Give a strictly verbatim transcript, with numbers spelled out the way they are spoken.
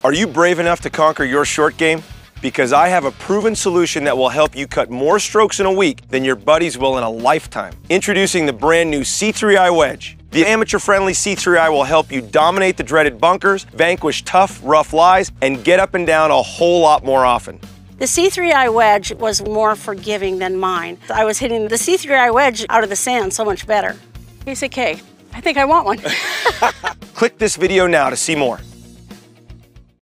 Are you brave enough to conquer your short game? Because I have a proven solution that will help you cut more strokes in a week than your buddies will in a lifetime. Introducing the brand new C three I Wedge. The amateur-friendly C three I will help you dominate the dreaded bunkers, vanquish tough, rough lies, and get up and down a whole lot more often. The C three I Wedge was more forgiving than mine. I was hitting the C three I Wedge out of the sand so much better. He said, "Kay, I think I want one." Click this video now to see more.